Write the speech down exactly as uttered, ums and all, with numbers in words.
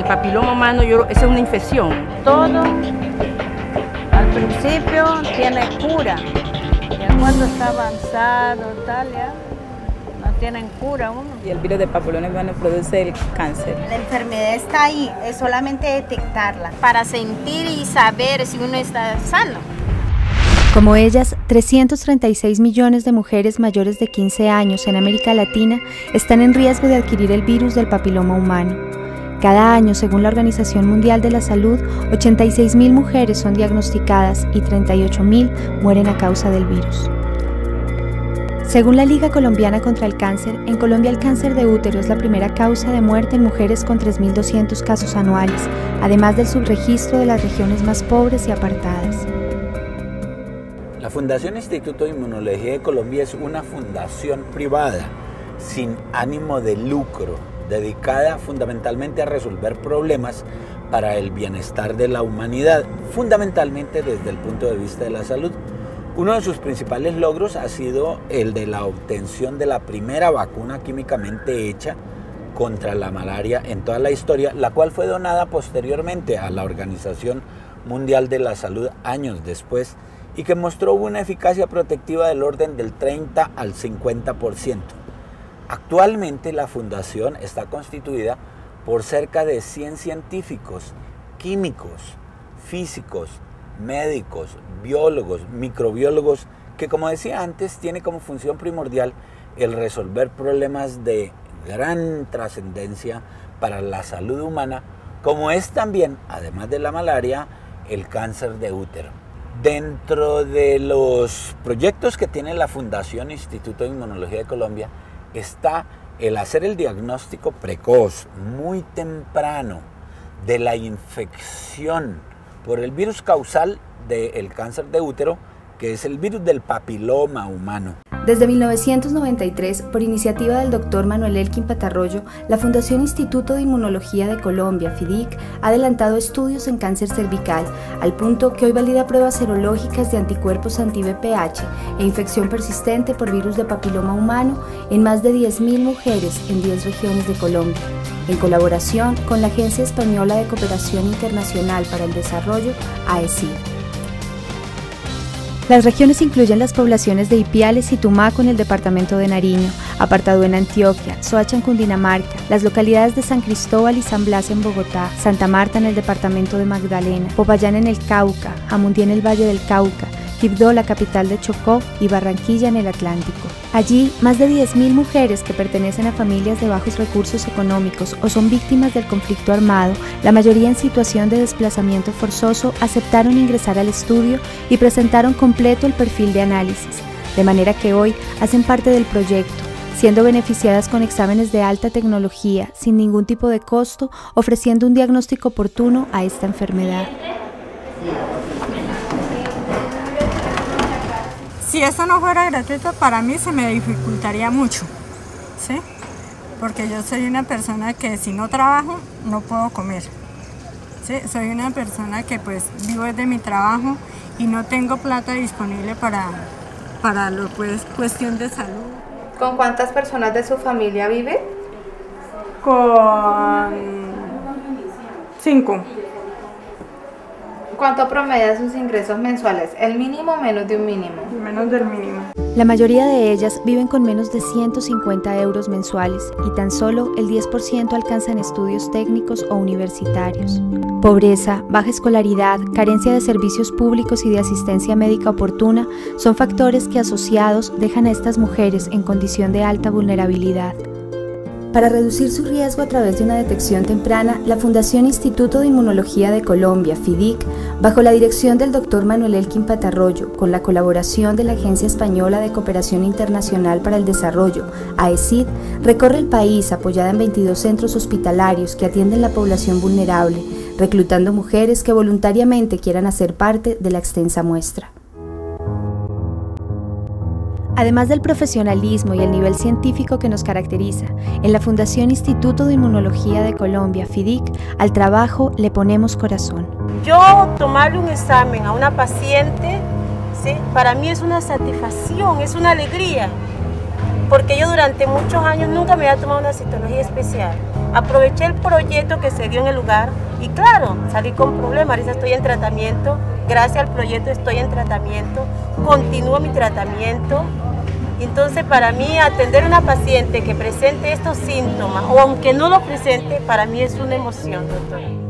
papiloma humano, yo, esa es una infección. Todo al principio tiene cura, ya cuando está avanzado tal, ya no tienen cura uno. Y el virus de papiloma humano produce el cáncer. La enfermedad está ahí, es solamente detectarla. Para sentir y saber si uno está sano. Como ellas, trescientos treinta y seis millones de mujeres mayores de quince años en América Latina están en riesgo de adquirir el virus del papiloma humano. Cada año, según la Organización Mundial de la Salud, ochenta y seis mil mujeres son diagnosticadas y treinta y ocho mil mueren a causa del virus. Según la Liga Colombiana contra el Cáncer, en Colombia el cáncer de útero es la primera causa de muerte en mujeres con tres mil doscientos casos anuales, además del subregistro de las regiones más pobres y apartadas. La Fundación Instituto de Inmunología de Colombia es una fundación privada, sin ánimo de lucro, dedicada fundamentalmente a resolver problemas para el bienestar de la humanidad, fundamentalmente desde el punto de vista de la salud. Uno de sus principales logros ha sido el de la obtención de la primera vacuna químicamente hecha contra la malaria en toda la historia, la cual fue donada posteriormente a la Organización Mundial de la Salud años después, y que mostró una eficacia protectiva del orden del treinta al cincuenta por ciento. Actualmente la fundación está constituida por cerca de cien científicos, químicos, físicos, médicos, biólogos, microbiólogos, que como decía antes, tiene como función primordial el resolver problemas de gran trascendencia para la salud humana, como es también, además de la malaria, el cáncer de útero. Dentro de los proyectos que tiene la Fundación Instituto de Inmunología de Colombia está el hacer el diagnóstico precoz, muy temprano, de la infección por el virus causal del cáncer de útero, que es el virus del papiloma humano. Desde mil novecientos noventa y tres, por iniciativa del doctor Manuel Elkin Patarroyo, la Fundación Instituto de Inmunología de Colombia, FIDIC, ha adelantado estudios en cáncer cervical, al punto que hoy valida pruebas serológicas de anticuerpos anti-V P H e infección persistente por virus de papiloma humano en más de diez mil mujeres en diez regiones de Colombia, en colaboración con la Agencia Española de Cooperación Internacional para el Desarrollo, A E C I D. Las regiones incluyen las poblaciones de Ipiales y Tumaco en el departamento de Nariño, Apartadó en Antioquia, Soacha en Cundinamarca, las localidades de San Cristóbal y San Blas en Bogotá, Santa Marta en el departamento de Magdalena, Popayán en el Cauca, Jamundí en el Valle del Cauca, Quibdó, la capital de Chocó, y Barranquilla en el Atlántico. Allí, más de diez mil mujeres que pertenecen a familias de bajos recursos económicos o son víctimas del conflicto armado, la mayoría en situación de desplazamiento forzoso, aceptaron ingresar al estudio y presentaron completo el perfil de análisis, de manera que hoy hacen parte del proyecto, siendo beneficiadas con exámenes de alta tecnología, sin ningún tipo de costo, ofreciendo un diagnóstico oportuno a esta enfermedad. Si esto no fuera gratuito, para mí se me dificultaría mucho, ¿sí? Porque yo soy una persona que si no trabajo, no puedo comer, ¿sí? Soy una persona que pues vivo de mi trabajo y no tengo plata disponible para, para lo pues, cuestión de salud. ¿Con cuántas personas de su familia vive? Con cinco. ¿Cuánto promedia sus ingresos mensuales? ¿El mínimo o menos de un mínimo? Menos del mínimo. La mayoría de ellas viven con menos de ciento cincuenta euros mensuales y tan solo el diez por ciento alcanzan estudios técnicos o universitarios. Pobreza, baja escolaridad, carencia de servicios públicos y de asistencia médica oportuna son factores que asociados dejan a estas mujeres en condición de alta vulnerabilidad. Para reducir su riesgo a través de una detección temprana, la Fundación Instituto de Inmunología de Colombia, FIDIC, bajo la dirección del doctor Manuel Elkin Patarroyo, con la colaboración de la Agencia Española de Cooperación Internacional para el Desarrollo, A E C I D, recorre el país apoyada en veintidós centros hospitalarios que atienden la población vulnerable, reclutando mujeres que voluntariamente quieran hacer parte de la extensa muestra. Además del profesionalismo y el nivel científico que nos caracteriza, en la Fundación Instituto de Inmunología de Colombia, FIDIC, al trabajo le ponemos corazón. Yo tomarle un examen a una paciente, ¿sí? Para mí es una satisfacción, es una alegría, porque yo durante muchos años nunca me había tomado una citología especial. Aproveché el proyecto que se dio en el lugar y claro, salí con problemas. Ahorita estoy en tratamiento, gracias al proyecto estoy en tratamiento, continúo mi tratamiento. Entonces, para mí, atender a una paciente que presente estos síntomas, o aunque no lo presente, para mí es una emoción, doctora.